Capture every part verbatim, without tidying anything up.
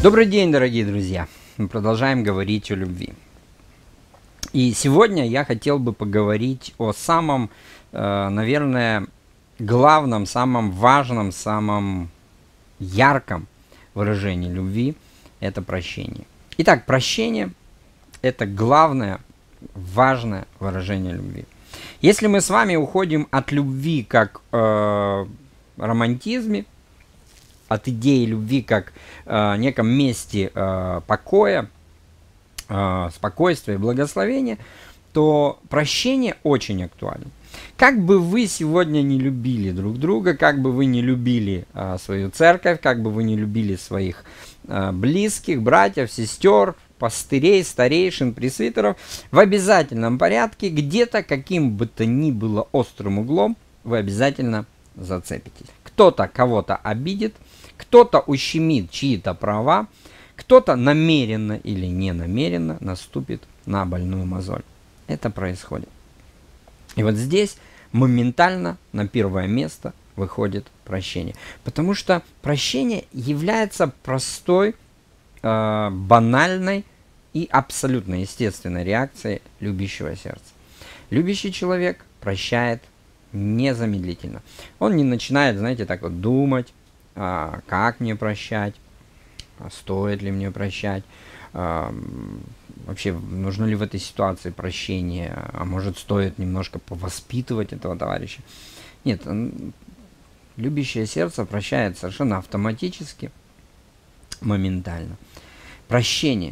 Добрый день, дорогие друзья! Мы продолжаем говорить о любви. И сегодня я хотел бы поговорить о самом, э, наверное, главном, самом важном, самом ярком выражении любви – это прощение. Итак, прощение – это главное, важное выражение любви. Если мы с вами уходим от любви как э, романтизме, от идеи любви как э, неком месте э, покоя, э, спокойствия, благословения, то прощение очень актуально. Как бы вы сегодня не любили друг друга, как бы вы не любили э, свою церковь, как бы вы не любили своих э, близких, братьев, сестер, пастырей, старейшин, пресвитеров, в обязательном порядке, где-то каким бы то ни было острым углом, вы обязательно зацепитесь. Кто-то кого-то обидит, кто-то ущемит чьи-то права, кто-то намеренно или не намеренно наступит на больную мозоль. Это происходит. И вот здесь моментально на первое место выходит прощение. Потому что прощение является простой, э, банальной и абсолютно естественной реакцией любящего сердца. Любящий человек прощает незамедлительно. Он не начинает, знаете, так вот думать, а, как мне прощать, а стоит ли мне прощать, а, вообще нужно ли в этой ситуации прощение, а может стоит немножко повоспитывать этого товарища. Нет, он, любящее сердце прощает совершенно автоматически, моментально. Прощение.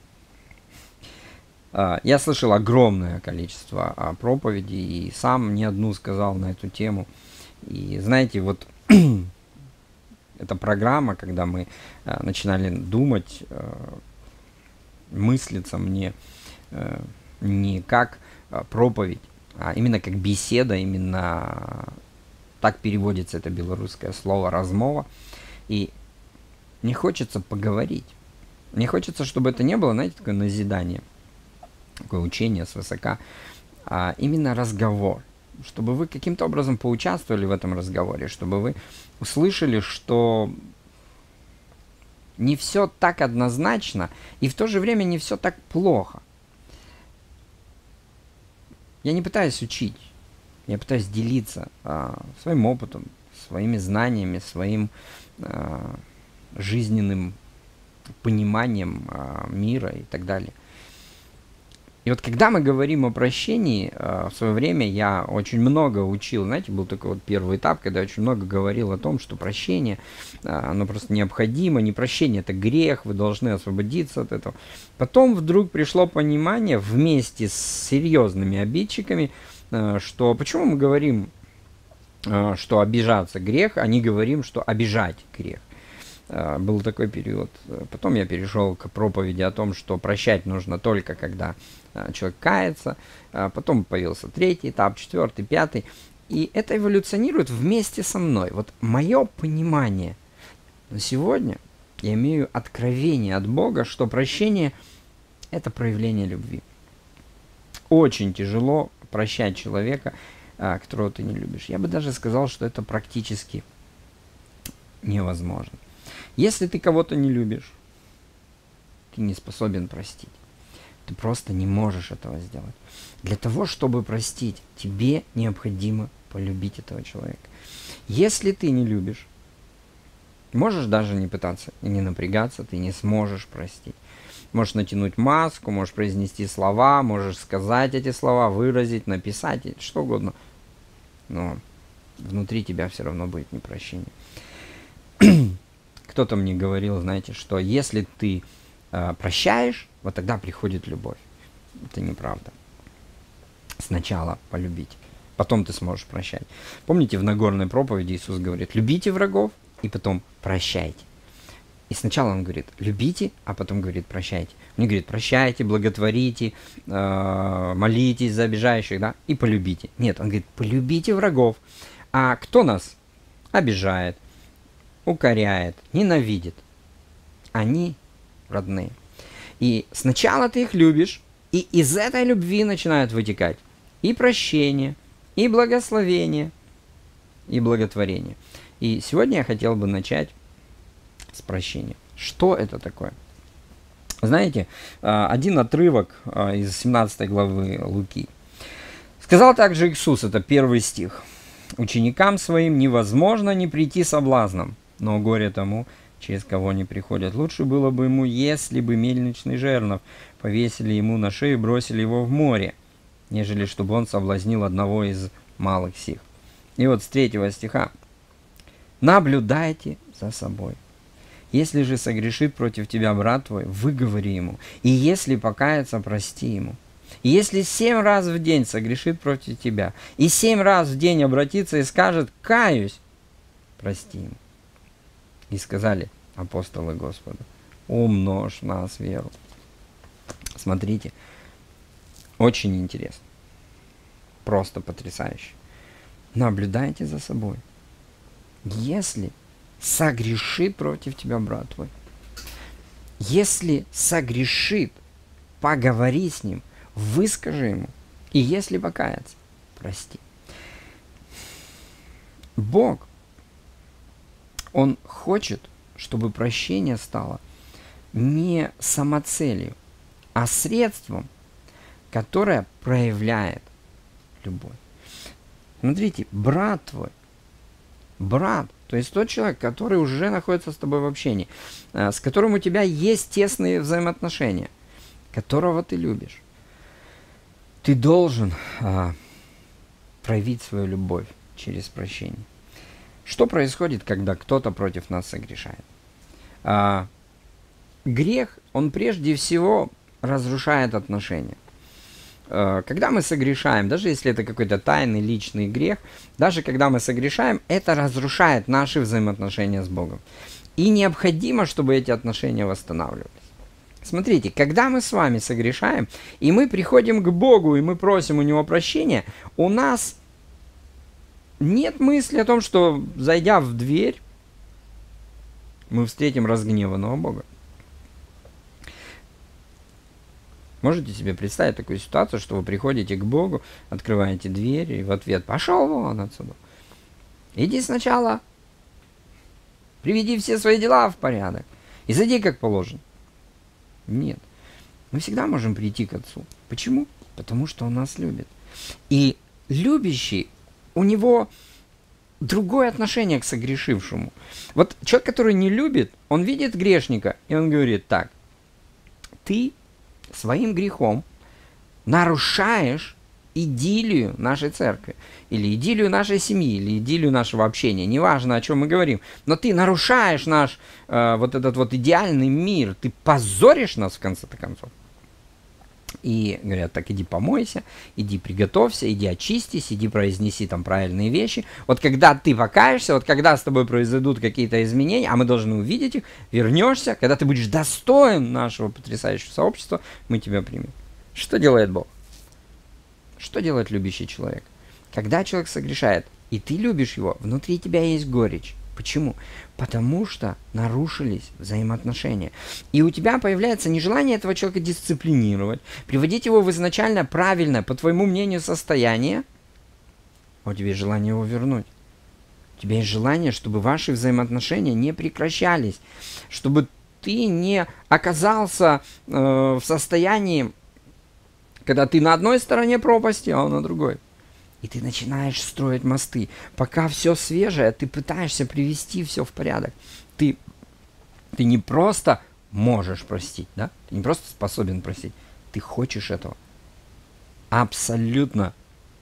Я слышал огромное количество проповедей и сам не одну сказал на эту тему. И знаете, вот эта программа, когда мы начинали думать, мыслиться мне не как проповедь, а именно как беседа, именно так переводится это белорусское слово «размова». И мне хочется поговорить. Мне хочется, чтобы это не было, знаете, такое назидание, такое учение свысока, а именно разговор. Чтобы вы каким-то образом поучаствовали в этом разговоре, чтобы вы услышали, что не все так однозначно, и в то же время не все так плохо. Я не пытаюсь учить, я пытаюсь делиться а, своим опытом, своими знаниями, своим а, жизненным пониманием а, мира и так далее. И вот когда мы говорим о прощении, в свое время я очень много учил, знаете, был такой вот первый этап, когда я очень много говорил о том, что прощение, оно просто необходимо, не прощение, это грех, вы должны освободиться от этого. Потом вдруг пришло понимание вместе с серьезными обидчиками, что почему мы говорим, что обижаться грех, а не говорим, что обижать грех. Был такой период. Потом я перешел к проповеди о том, что прощать нужно только когда человек кается. Потом появился третий этап, четвертый, пятый. И это эволюционирует вместе со мной. Вот мое понимание на сегодня, я имею откровение от Бога, что прощение – это проявление любви. Очень тяжело прощать человека, которого ты не любишь. Я бы даже сказал, что это практически невозможно. Если ты кого-то не любишь, ты не способен простить. Ты просто не можешь этого сделать. Для того, чтобы простить, тебе необходимо полюбить этого человека. Если ты не любишь, можешь даже не пытаться и не напрягаться, ты не сможешь простить. Можешь натянуть маску, можешь произнести слова, можешь сказать эти слова, выразить, написать, что угодно. Но внутри тебя все равно будет непрощение. Кто-то мне говорил, знаете, что если ты э, прощаешь, вот тогда приходит любовь. Это неправда. Сначала полюбить, потом ты сможешь прощать. Помните, в Нагорной проповеди Иисус говорит: любите врагов и потом прощайте. И сначала Он говорит: любите, а потом говорит: прощайте. Он не говорит: прощайте, благотворите, э, молитесь за обижающих, да, и полюбите. Нет, Он говорит: полюбите врагов. А кто нас обижает, укоряет, ненавидит? Они родные. И сначала ты их любишь, и из этой любви начинают вытекать и прощение, и благословение, и благотворение. И сегодня я хотел бы начать с прощения. Что это такое? Знаете, один отрывок из семнадцатой главы Луки. Сказал также Иисус, это первый стих: «Ученикам своим невозможно не прийти соблазном, но горе тому, через кого не приходят. Лучше было бы ему, если бы мельничный жернов повесили ему на шею и бросили его в море, нежели чтобы он соблазнил одного из малых сих». И вот с третьего стиха: «Наблюдайте за собой. Если же согрешит против тебя брат твой, выговори ему, и если покается, прости ему. И если семь раз в день согрешит против тебя, и семь раз в день обратится и скажет: каюсь, прости ему». И сказали апостолы Господу: умножь в нас веру. Смотрите, очень интересно, просто потрясающе. Наблюдайте за собой. Если согрешит против тебя брат твой, если согрешит, поговори с ним, выскажи ему, и если покаяться, прости. Бог, Он хочет, чтобы прощение стало не самоцелью, а средством, которое проявляет любовь. Смотрите, брат твой, брат, то есть тот человек, который уже находится с тобой в общении, с которым у тебя есть тесные взаимоотношения, которого ты любишь, ты должен а, проявить свою любовь через прощение. Что происходит, когда кто-то против нас согрешает? А, грех, он прежде всего разрушает отношения. А, когда мы согрешаем, даже если это какой-то тайный личный грех, даже когда мы согрешаем, это разрушает наши взаимоотношения с Богом. И необходимо, чтобы эти отношения восстанавливались. Смотрите, когда мы с вами согрешаем, и мы приходим к Богу, и мы просим у Него прощения, у нас нет мысли о том, что, зайдя в дверь, мы встретим разгневанного Бога. Можете себе представить такую ситуацию, что вы приходите к Богу, открываете дверь, и в ответ: пошел вон отсюда. Иди сначала, приведи все свои дела в порядок, и зайди как положено. Нет. Мы всегда можем прийти к Отцу. Почему? Потому что Он нас любит. И любящий, у него другое отношение к согрешившему. Вот человек, который не любит, он видит грешника, и он говорит: так, ты своим грехом нарушаешь идиллию нашей церкви, или идиллию нашей семьи, или идиллию нашего общения, неважно, о чем мы говорим, но ты нарушаешь наш э, вот этот вот идеальный мир, ты позоришь нас в конце-то концов. И говорят: так иди помойся, иди приготовься, иди очистись, иди произнеси там правильные вещи. Вот когда ты покаешься, вот когда с тобой произойдут какие-то изменения, а мы должны увидеть их, вернешься, когда ты будешь достоин нашего потрясающего сообщества, мы тебя примем. Что делает Бог? Что делает любящий человек? Когда человек согрешает, и ты любишь его, внутри тебя есть горечь. Почему? Потому что нарушились взаимоотношения. И у тебя появляется нежелание этого человека дисциплинировать, приводить его в изначально правильное, по твоему мнению, состояние, а у тебя есть желание его вернуть. У тебя есть желание, чтобы ваши взаимоотношения не прекращались, чтобы ты не оказался э, в состоянии, когда ты на одной стороне пропасти, а он на другой. И ты начинаешь строить мосты. Пока все свежее, ты пытаешься привести все в порядок. Ты, ты не просто можешь простить, да? Ты не просто способен простить. Ты хочешь этого. Абсолютно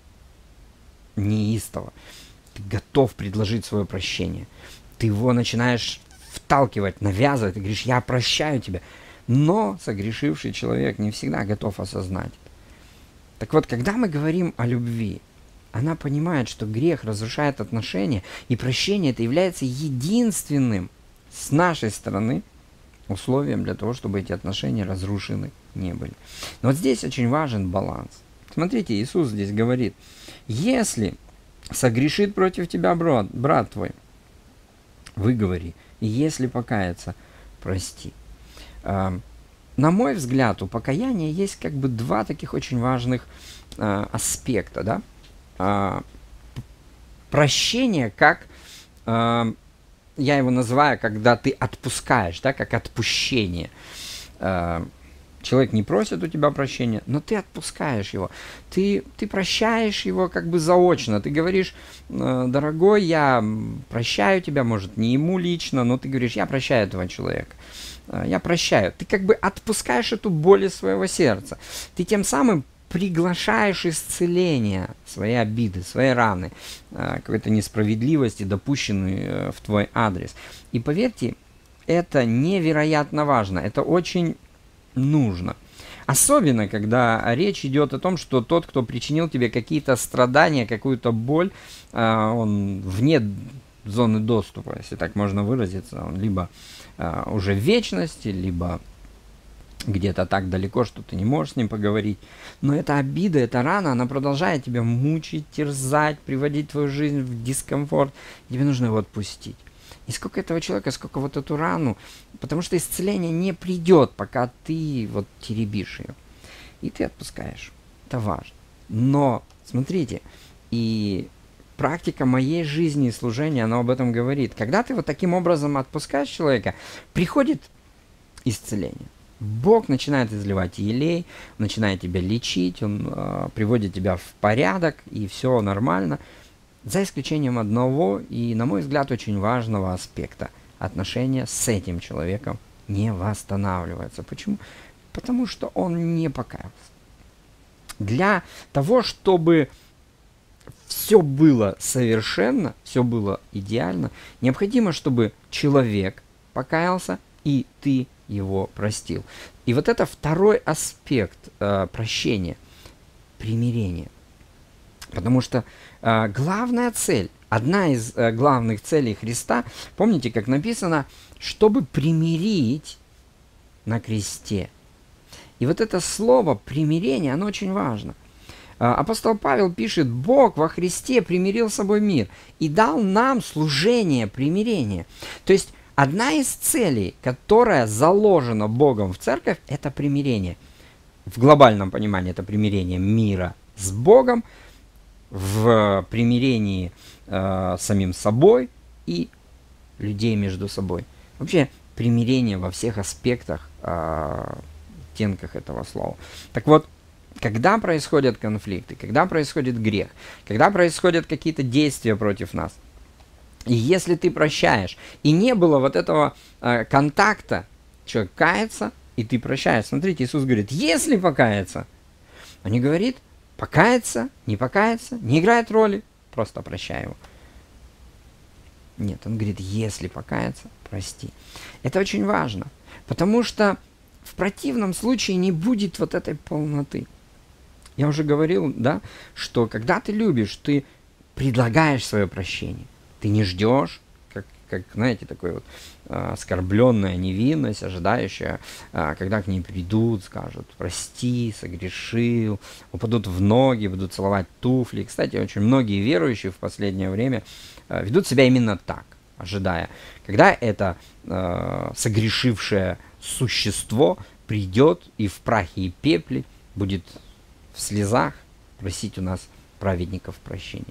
неистово. Ты готов предложить свое прощение. Ты его начинаешь вталкивать, навязывать. Ты говоришь: я прощаю тебя. Но согрешивший человек не всегда готов осознать. Так вот, когда мы говорим о любви, она понимает, что грех разрушает отношения, и прощение это является единственным с нашей стороны условием для того, чтобы эти отношения разрушены не были. Но вот здесь очень важен баланс. Смотрите, Иисус здесь говорит: если согрешит против тебя брат, брат твой, выговори, и если покаяться, прости. На мой взгляд, у покаяния есть как бы два таких очень важных э, аспекта, да? Э, прощение как э, я его называю, когда ты отпускаешь, да, как отпущение. Э, Человек не просит у тебя прощения, но ты отпускаешь его. Ты, ты прощаешь его как бы заочно. Ты говоришь: дорогой, я прощаю тебя, может, не ему лично, но ты говоришь: я прощаю этого человека. Я прощаю. Ты как бы отпускаешь эту боль из своего сердца. Ты тем самым приглашаешь исцеление своей обиды, своей раны, какой-то несправедливости, допущенной в твой адрес. И поверьте, это невероятно важно. Это очень нужно. Особенно, когда речь идет о том, что тот, кто причинил тебе какие-то страдания, какую-то боль, он вне зоны доступа, если так можно выразиться. Он либо уже в вечности, либо где-то так далеко, что ты не можешь с ним поговорить. Но эта обида, эта рана, она продолжает тебя мучить, терзать, приводить твою жизнь в дискомфорт. Тебе нужно его отпустить. И сколько этого человека, сколько вот эту рану, потому что исцеление не придет, пока ты вот теребишь ее. И ты отпускаешь. Это важно. Но, смотрите, и практика моей жизни и служения, она об этом говорит. Когда ты вот таким образом отпускаешь человека, приходит исцеление. Бог начинает изливать елей, начинает тебя лечить, Он э, приводит тебя в порядок, и все нормально. За исключением одного и, на мой взгляд, очень важного аспекта. Отношения с этим человеком не восстанавливаются. Почему? Потому что он не покаялся. Для того, чтобы все было совершенно, все было идеально, необходимо, чтобы человек покаялся, и ты его простил. И вот это второй аспект э, прощения, примирение. Потому что э, главная цель, одна из э, главных целей Христа, помните, как написано, чтобы примирить на кресте. И вот это слово примирение, оно очень важно. Э, апостол Павел пишет: Бог во Христе примирил с собой мир и дал нам служение примирения. То есть одна из целей, которая заложена Богом в церковь, это примирение. В глобальном понимании это примирение мира с Богом, в примирении э, с самим собой и людей между собой. Вообще примирение во всех аспектах, э, оттенках этого слова. Так вот, когда происходят конфликты, когда происходит грех, когда происходят какие-то действия против нас, и если ты прощаешь, и не было вот этого э, контакта, человек кается, и ты прощаешь. Смотрите, Иисус говорит: если покаяться, он не говорит покаяться, не покаяться, не играет роли, просто прощай его. Нет, он говорит: если покаяться, прости. Это очень важно, потому что в противном случае не будет вот этой полноты. Я уже говорил, да, что когда ты любишь, ты предлагаешь свое прощение. Ты не ждешь, как, как знаете, такой вот э, оскорбленная невинность, ожидающая, э, когда к ней придут, скажут: прости, согрешил, упадут в ноги, будут целовать туфли. Кстати, очень многие верующие в последнее время э, ведут себя именно так, ожидая, когда это э, согрешившее существо придет и в прахе и пепле будет в слезах просить у нас, праведников, прощения.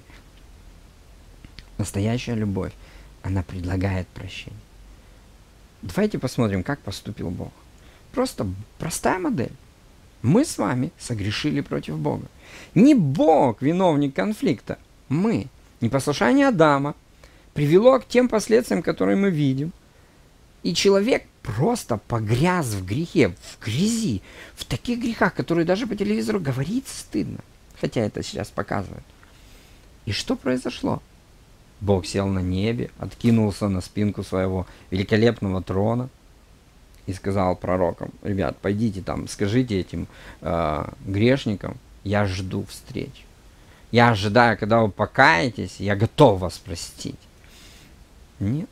Настоящая любовь, она предлагает прощение. Давайте посмотрим, как поступил Бог. Просто простая модель. Мы с вами согрешили против Бога. Не Бог виновник конфликта, мы. Непослушание Адама привело к тем последствиям, которые мы видим. И человек просто погряз в грехе, в грязи, в таких грехах, которые даже по телевизору говорить стыдно. Хотя это сейчас показывают. И что произошло? Бог сел на небе, откинулся на спинку своего великолепного трона и сказал пророкам: ребят, пойдите там, скажите этим э, грешникам, я жду встречи. Я ожидаю, когда вы покаетесь, я готов вас простить. Нет.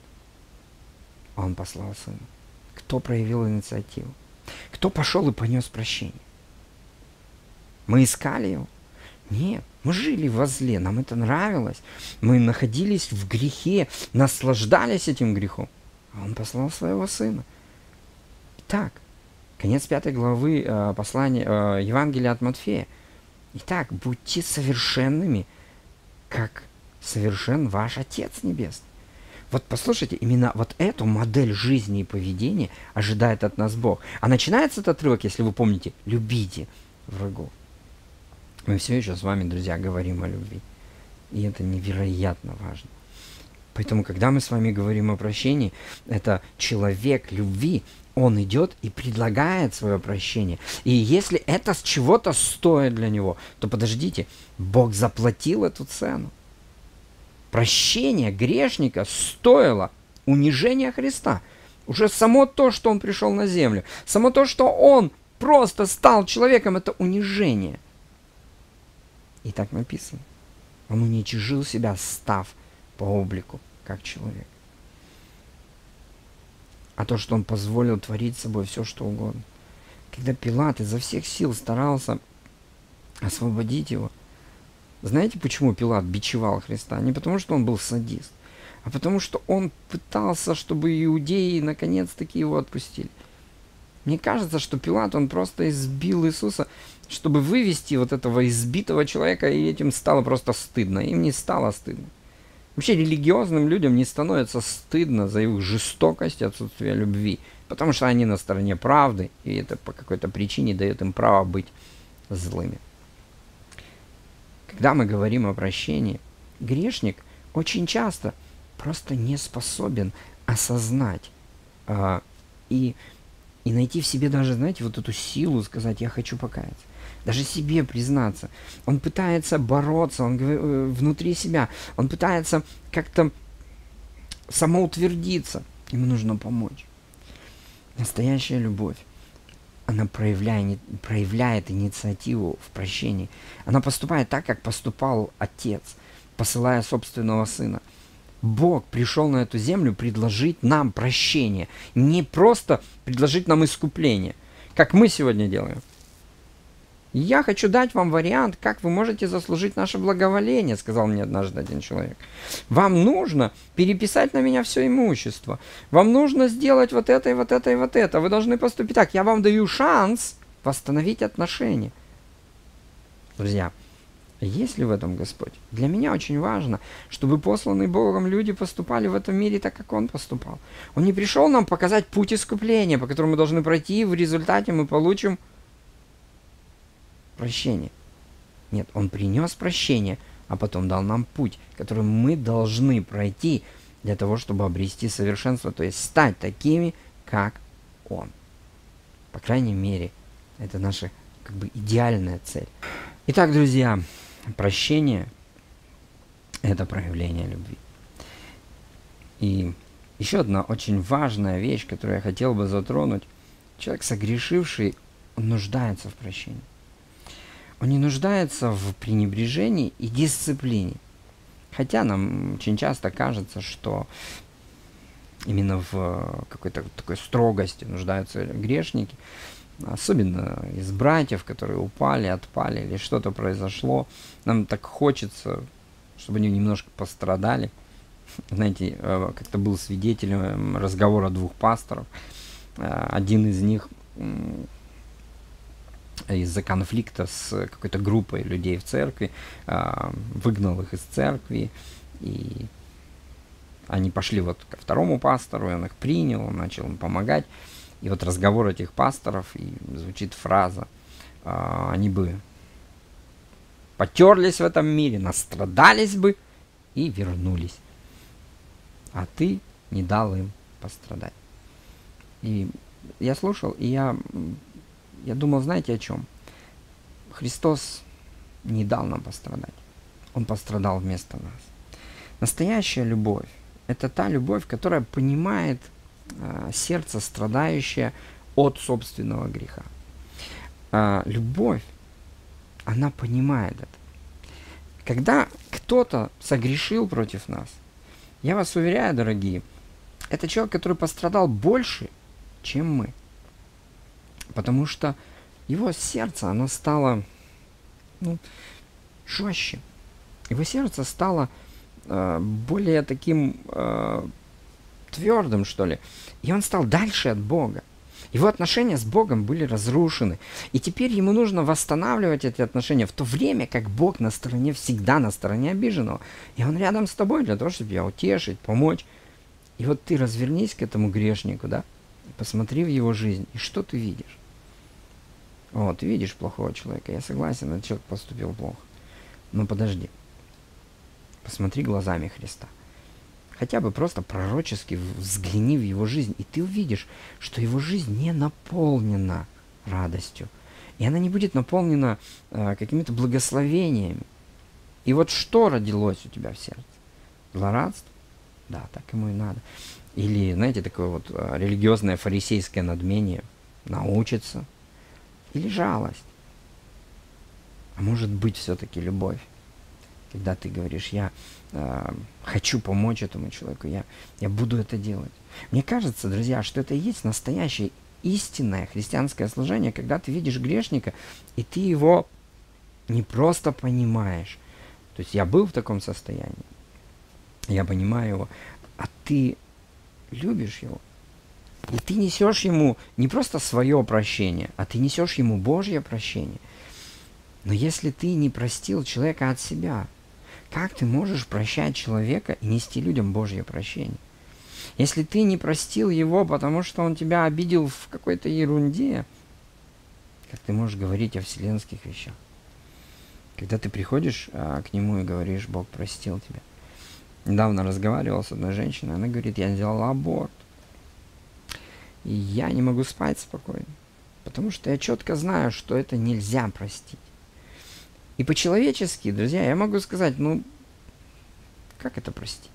Он послал сына. Кто проявил инициативу? Кто пошел и понес прощение? Мы искали его? Нет. Мы жили во зле, нам это нравилось. Мы находились в грехе, наслаждались этим грехом. А он послал своего сына. Итак, конец пятой главы э, послания, э, Евангелия от Матфея. Итак, будьте совершенными, как совершен ваш Отец Небесный. Вот послушайте, именно вот эту модель жизни и поведения ожидает от нас Бог. А начинается этот отрывок, если вы помните, любите врагов. Мы все еще с вами, друзья, говорим о любви. И это невероятно важно. Поэтому, когда мы с вами говорим о прощении, это человек любви, он идет и предлагает свое прощение. И если это с чего-то стоит для него, то подождите, Бог заплатил эту цену. Прощение грешника стоило унижения Христа. Уже само то, что он пришел на землю, само то, что он просто стал человеком, это унижение. И так написано. Он уничижил себя, став по облику, как человек. А то, что он позволил творить с собой все, что угодно. Когда Пилат изо всех сил старался освободить его, знаете, почему Пилат бичевал Христа? Не потому, что он был садист, а потому, что он пытался, чтобы иудеи наконец-таки его отпустили. Мне кажется, что Пилат, он просто избил Иисуса, чтобы вывести вот этого избитого человека, и этим стало просто стыдно. Им не стало стыдно. Вообще религиозным людям не становится стыдно за их жестокость и отсутствие любви, потому что они на стороне правды, и это по какой-то причине дает им право быть злыми. Когда мы говорим о прощении, грешник очень часто просто не способен осознать а, и, и найти в себе даже, знаете, вот эту силу сказать «я хочу покаяться». Даже себе признаться. Он пытается бороться, он внутри себя, он пытается как-то самоутвердиться. Ему нужно помочь. Настоящая любовь, она проявляет, проявляет инициативу в прощении. Она поступает так, как поступал Отец, посылая собственного Сына. Бог пришел на эту землю предложить нам прощение, не просто предложить нам искупление, как мы сегодня делаем. «Я хочу дать вам вариант, как вы можете заслужить наше благоволение», — сказал мне однажды один человек. «Вам нужно переписать на меня все имущество. Вам нужно сделать вот это и вот это и вот это. Вы должны поступить так. Я вам даю шанс восстановить отношения». Друзья, есть ли в этом Господь? Для меня очень важно, чтобы посланные Богом люди поступали в этом мире так, как Он поступал. Он не пришел нам показать путь искупления, по которому мы должны пройти, и в результате мы получим прощение. Нет, Он принес прощение, а потом дал нам путь, который мы должны пройти для того, чтобы обрести совершенство, то есть стать такими, как Он. По крайней мере, это наша как бы идеальная цель. Итак, друзья, прощение – это проявление любви. И еще одна очень важная вещь, которую я хотел бы затронуть. Человек, согрешивший, он нуждается в прощении. Он не нуждается в пренебрежении и дисциплине. Хотя нам очень часто кажется, что именно в какой-то такой строгости нуждаются грешники. Особенно из братьев, которые упали, отпали, или что-то произошло. Нам так хочется, чтобы они немножко пострадали. Знаете, как-то был свидетелем разговора двух пасторов. Один из них из-за конфликта с какой-то группой людей в церкви выгнал их из церкви, и они пошли вот ко второму пастору, и он их принял, он начал им помогать. И вот разговор этих пасторов, и звучит фраза: они бы потерлись в этом мире, настрадались бы и вернулись, а ты не дал им пострадать. И я слушал, и я, я думал, знаете о чем? Христос не дал нам пострадать. Он пострадал вместо нас. Настоящая любовь – это та любовь, которая понимает э, сердце, страдающее от собственного греха. Э, любовь, она понимает это. Когда кто-то согрешил против нас, я вас уверяю, дорогие, это человек, который пострадал больше, чем мы. Потому что его сердце, оно стало ну, жестче. Его сердце стало э, более таким э, твердым, что ли. И он стал дальше от Бога. Его отношения с Богом были разрушены. И теперь ему нужно восстанавливать эти отношения, в то время как Бог на стороне, всегда на стороне обиженного. И он рядом с тобой для того, чтобы тебя утешить, помочь. И вот ты развернись к этому грешнику, да, посмотри в его жизнь, и что ты видишь? Вот, ты видишь плохого человека, я согласен, этот человек поступил плохо. Но подожди, посмотри глазами Христа. Хотя бы просто пророчески взгляни в его жизнь, и ты увидишь, что его жизнь не наполнена радостью. И она не будет наполнена э, какими-то благословениями. И вот что родилось у тебя в сердце? Злорадство? Да, так ему и надо. Или, знаете, такое вот э, религиозное фарисейское надмение. Научиться. Или жалость. А может быть все-таки любовь. Когда ты говоришь, я э, хочу помочь этому человеку, я, я буду это делать. Мне кажется, друзья, что это и есть настоящее истинное христианское служение, когда ты видишь грешника, и ты его не просто понимаешь. То есть я был в таком состоянии, я понимаю его, а ты любишь его. И ты несешь ему не просто свое прощение, а ты несешь ему Божье прощение. Но если ты не простил человека от себя, как ты можешь прощать человека и нести людям Божье прощение? Если ты не простил его, потому что он тебя обидел в какой-то ерунде, как ты можешь говорить о вселенских вещах? Когда ты приходишь а, к нему и говоришь, Бог простил тебя. Недавно разговаривал с одной женщиной, она говорит, я сделала аборт. И я не могу спать спокойно, потому что я четко знаю, что это нельзя простить. И по-человечески, друзья, я могу сказать, ну, как это простить?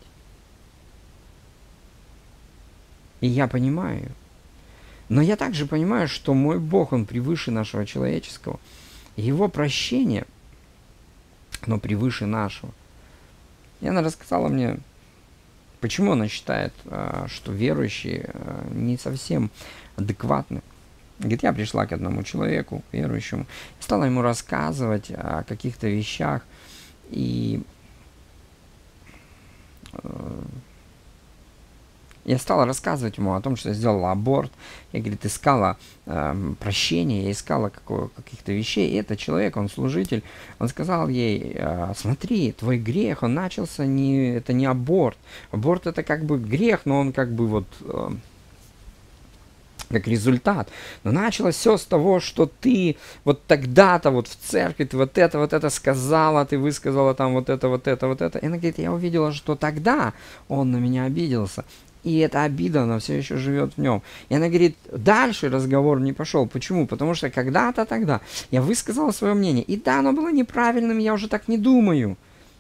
И я понимаю. Но я также понимаю, что мой Бог, Он превыше нашего человеческого. И Его прощение, оно превыше нашего. И она рассказала мне, почему она считает, что верующие не совсем адекватны. Говорит, я пришла к одному человеку, верующему, и стала ему рассказывать о каких-то вещах. И э, я стала рассказывать ему о том, что я сделала аборт. Я, говорит, искала э, прощения, я искала какого, каких-то вещей. И этот человек, он служитель, он сказал ей, э, смотри, твой грех, он начался, не, это не аборт. Аборт это как бы грех, но он как бы вот... Э, как результат. Но началось все с того, что ты вот тогда-то вот в церкви, ты вот это, вот это сказала, ты высказала там вот это, вот это, вот это. И она говорит, я увидела, что тогда он на меня обиделся. И эта обида, она все еще живет в нем. И она говорит, дальше разговор не пошел. Почему? Потому что когда-то тогда я высказала свое мнение. И да, оно было неправильным, я уже так не думаю.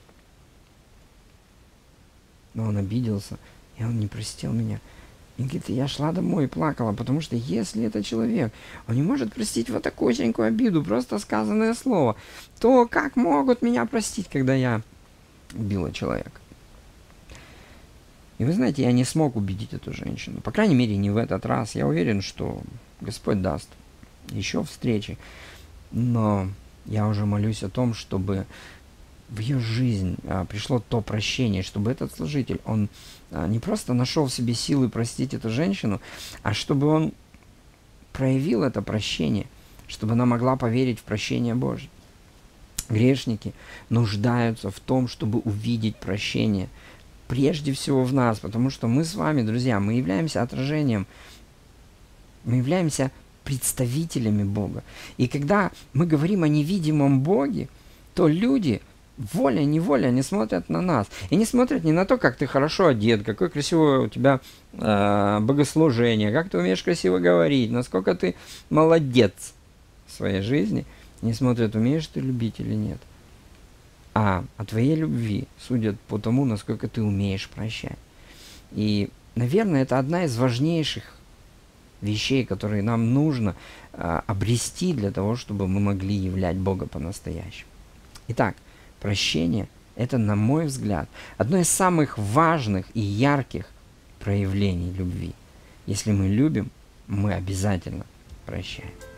Но он обиделся, и он не простил меня. И говорит, я шла домой и плакала, потому что если это человек, он не может простить вот такую маленькую обиду, просто сказанное слово, то как могут меня простить, когда я убила человека? И вы знаете, я не смог убедить эту женщину. По крайней мере, не в этот раз. Я уверен, что Господь даст еще встречи. Но я уже молюсь о том, чтобы в ее жизнь а, пришло то прощение, чтобы этот служитель, он а, не просто нашел в себе силы простить эту женщину, а чтобы он проявил это прощение, чтобы она могла поверить в прощение Божье. Грешники нуждаются в том, чтобы увидеть прощение прежде всего в нас, потому что мы с вами, друзья, мы являемся отражением, мы являемся представителями Бога. И когда мы говорим о невидимом Боге, то люди волей-неволей они смотрят на нас. И не смотрят не на то, как ты хорошо одет, какое красивое у тебя э, богослужение, как ты умеешь красиво говорить, насколько ты молодец в своей жизни. Не смотрят, умеешь ты любить или нет. А о твоей любви судят по тому, насколько ты умеешь прощать. И, наверное, это одна из важнейших вещей, которые нам нужно э, обрести для того, чтобы мы могли являть Бога по-настоящему. Итак, прощение – это, на мой взгляд, одно из самых важных и ярких проявлений любви. Если мы любим, мы обязательно прощаем.